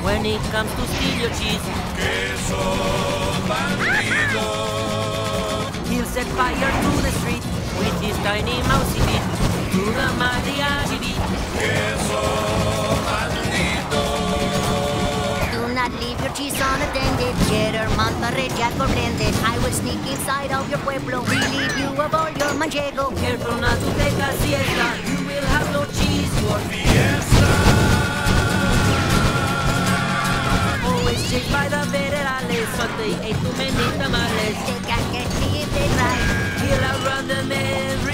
when it comes to steal your cheese. Queso Bandito. He'll set fire to the street with his tiny mousy feet to the mariachi beat. Queso Bandito. Do not leave your cheese unattended. Cheddar, Monterrey, Jack, or blended. I will sneak inside of your pueblo, relieve you of all your manchego. Careful not to take a siesta. You will have no cheese for Fiesta. always chased by the federales, but they ate too many tamales. They can't get me if they try. He'll outrun them every